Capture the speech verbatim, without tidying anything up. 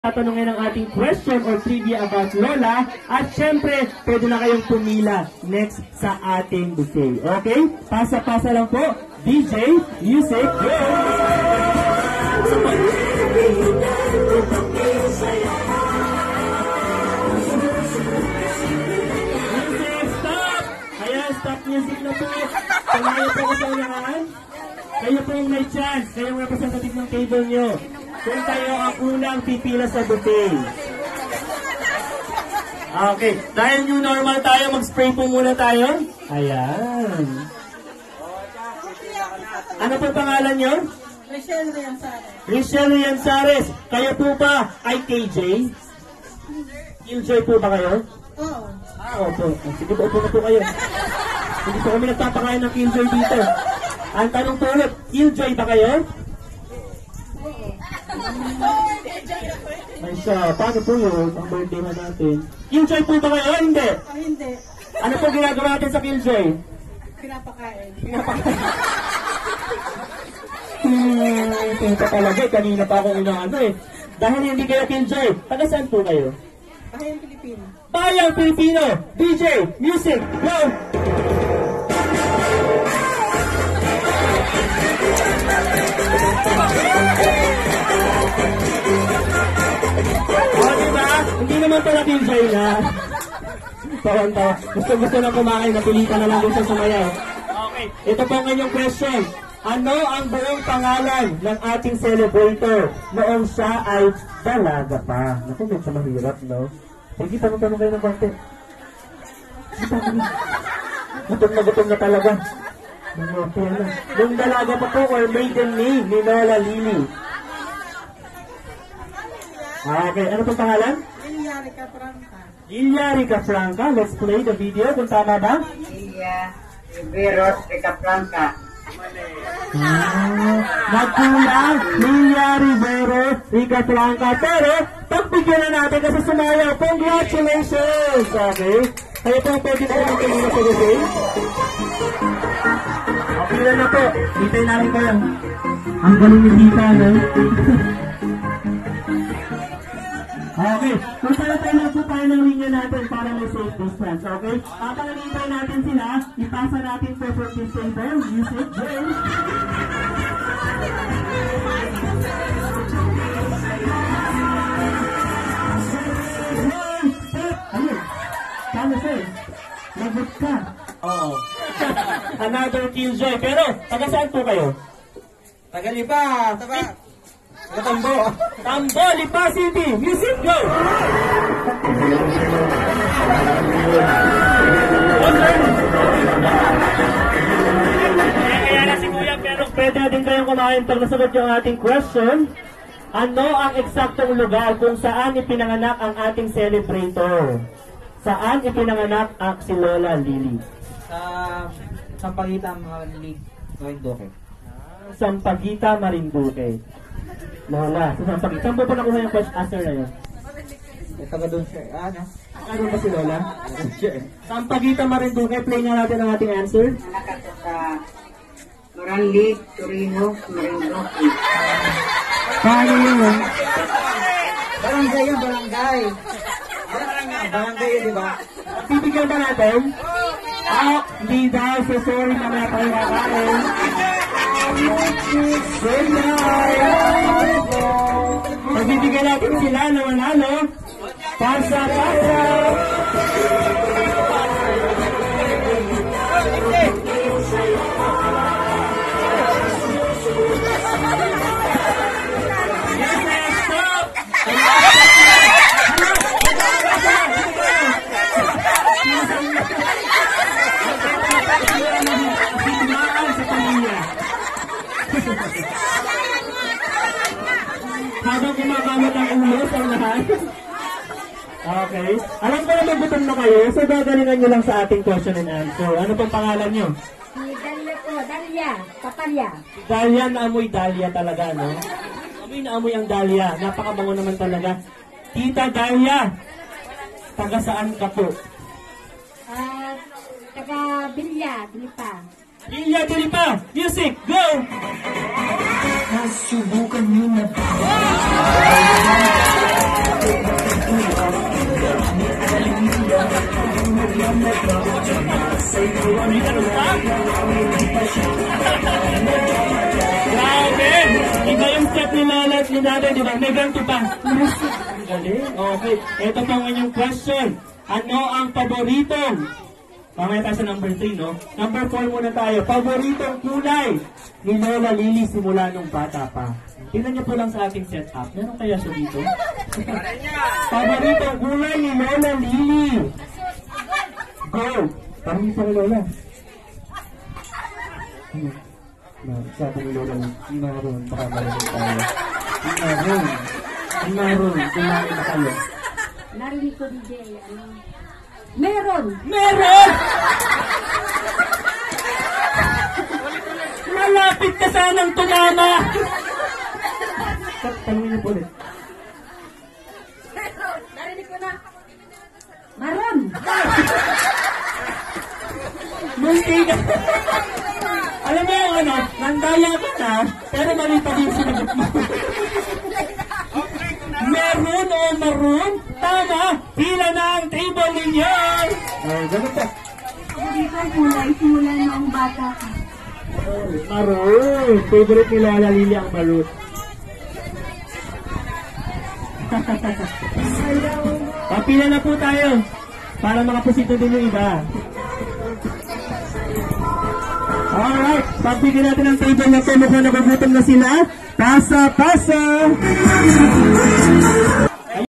tatanungin ang ating question or trivia about Lola. At syempre, pwede na kayong pumila next sa ating buffet. Okay? Pasa-pasa lang po. D J, music, go! Music, stop! Ayan, stop music na po. Tumayo po ko sa unahan. Kayo po yung may chance. Kayo yung representative ng table nyo. Kung tayo ang unang pipila sa buffet. Okay. Dahil new normal tayo, mag-spray po muna tayo. Ayan. Ano po pangalan nyo? Richelle Rianzares. Richelle Rianzares. Kayo po ba ay K J? Killjoy po ba kayo? Oo. Ah, opo. Sige po, opo na po kayo. Hindi po kami nagpapakain ng Killjoy dito. Ang tanong po ulit, Killjoy ba kayo? Ay siya, paano po yun? Ang birthday na natin. Killjoy po ba kayo? Hindi. Ah, hindi. Ano po ginagawa natin sa Killjoy? Pinapakain. Pinapakain. Hmm, ito talaga. Kanina pa akong inaano eh. Dahil hindi kayo Killjoy, taga saan po kayo? Bayang Pilipino. Bayang Pilipino! D J, music, go! O, diba? Hindi naman pala Killjoy na. Tawan-tawa. Gusto-gusto na kumain, napilitan na lang din sa sumayaw. Okay, ito po ang inyong question. Ano ang buong pangalan ng ating celebrator noong siya ay dalaga pa? Naku, medyo mahirap, no? Sige, tanong-tanong kayo ng konti. Gutom na gutom na talaga. Nung dalaga pa po or maiden name ni Lola Lily. Okay, ano pong pangalan? Lilia Rica Franca. Lilia Rica Franca. Let's play the video kung tama ba? Lilia Riveros Rica Franca. Ah, nagkulang Lilia Rivero Rica Franca. Pero, pagbigyan na natin kasi sumayaw. Congratulations! Okay. Kayo po pwede na kami kanina sa buffet. Okay na na po. Hintay namin kayo. Ang galing ni Tita, no? Okay. Kung tayo na po tayo ng linya natin para may safe distance. Okay? Habang nalintay natin sila, ipasa natin po for this table. Music, James. Hey, stop! Ayun. Paano sa'yo? Lagot ka. Oo. Another Killjoy. Pero, taga saan po kayo? Taga Lipa. Taga Taga Tambo. Tambo, Lipa City. Music, go! Kaya na si Kuya, pero pwede din kayong kumain pag nasagot yung ating question. Ano ang eksaktong lugar kung saan ipinanganak ang ating celebrator? Saan ipinanganak ang si Lola Lily? Sa Sampaguita Marinduque. Marinduque. Sampaguita, Marinduque. Lola, sa Sampaguita. Saan po po nakuha yung question answer na yun? Eh, taga doon siya. Ah, ano? Ano ba si Lola? Sampaguita, Marinduque. Play nga natin ang ating answer. Anak ako sa Maranli, Torino, Marinduque. Paano yun? Barangay yung barangay. Barangay, barangay yun, di ba? Bibigyan ba natin? Ah, hindi daw. So sorry na mga tayo kakain. Good night! Magbibigyan natin sila na manalo. Pasa, pasa! Habang kumakamot ang ulo sa lahat. Okay. Alam ko na magutom na kayo, so gagalingan nyo lang sa ating question and answer. Ano pong pangalan nyo? Si Dalia po, Dalia, Kapalya. Dalia, naamoy Dalia talaga, no? Amoy na amoy ang Dalia. Napakabango naman talaga. Tita Dalia, taga saan ka po? Ah, taga Bilya, Bilipa. Lilia Tulipa, music, go! Nasubukan nyo na ba? Grabe! Iba yung step ni Lola at ni Nanay, di ba? May ganito pa. Ang galing. Okay. Ito po ang inyong question. Ano ang paboritong? Mamaya tayo sa number three, no? Number four muna tayo. Paboritong kulay ni Lola Lily simula nung bata pa. Tingnan niyo po lang sa ating setup. Meron kaya siya dito? Paboritong kulay ni Lola Lily. Go! Parang isa kay Lola. Hmm. No, sabi ni Lola lang, inaroon, baka maraming tayo. Inaroon. Inaroon, kumain na kayo. Narinig ko, D J. Ano? Meron! Meron! Malapit ka sanang tumama! Tanungin niyo po ulit. Narinig ko na. Maron! Munti ka. Alam mo yung ano, nandaya ka na, pero mali pa din sinagot mo. Meron o maroon? Tama! Pila na ang table ninyo! Oh, ganun pa. Dito ang kulay, simula noong bata ka. Maroon! Favorite ni Lola Lily ang maroon. Papila na po tayo para makapusito din yung iba. Alright, pagbigyan natin ang table na ito, mukhang nagugutom na sila. Pasa, pasa!